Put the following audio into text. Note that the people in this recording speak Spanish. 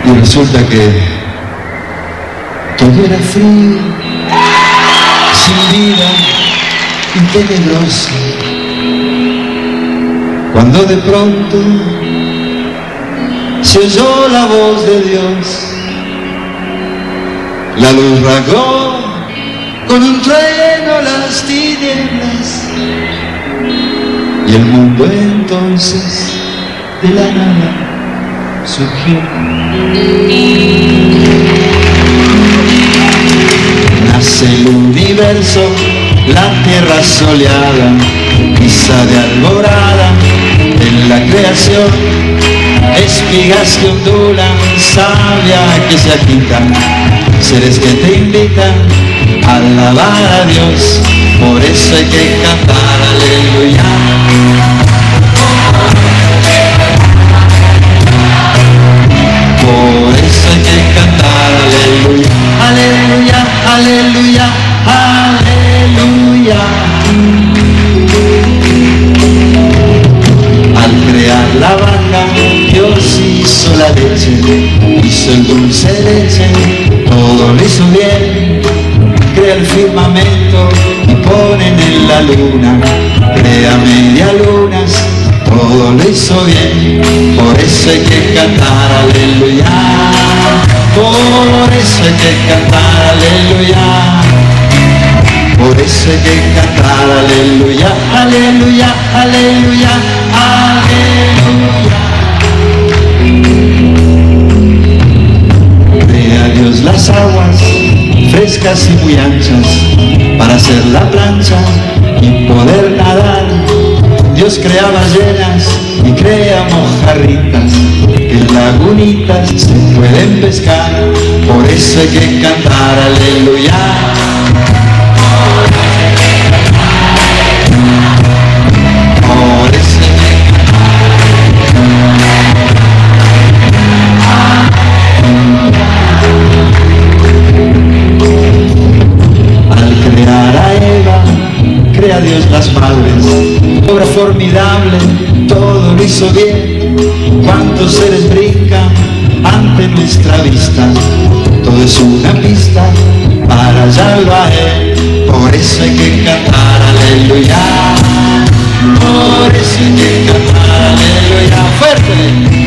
Y resulta que todo era frío, sin vida y tenebroso, cuando de pronto se oyó la voz de Dios. La luz rasgó con un trueno las tinieblas, y el mundo entonces de la nada surgió. Nace el universo, la tierra soleada, misa de alborada en la creación, espigas que ondulan, savia que se agitan, seres que te invitan a alabar a Dios. Por eso hay que cantar aleluya. Por eso hay que cantar aleluya, aleluya, aleluya, aleluya. Al crear la vaca, Dios hizo la leche, hizo el dulce de leche, todo lo hizo bien. Crea el firmamento y ponen en la luna, crea media lunas, todo lo hizo bien. Por eso hay que cantar aleluya, por eso hay que cantar aleluya, por eso hay que cantar aleluya, aleluya, aleluya, aleluya. Crea Dios las aguas frescas y muy anchas para hacer la plancha y poder nadar. Dios crea ballenas y crea mojarritas, en lagunitas se pueden pescar. Por eso hay que cantar aleluya. Por eso hay que cantar. Al crear a Eva, crea Dios las madres, obra formidable, todo lo hizo bien. Cuántos seres brincan ante nuestra vista, todo es una pista para hallarlo a Él. Por eso hay que cantar aleluya, por eso hay que cantar aleluya, fuerte.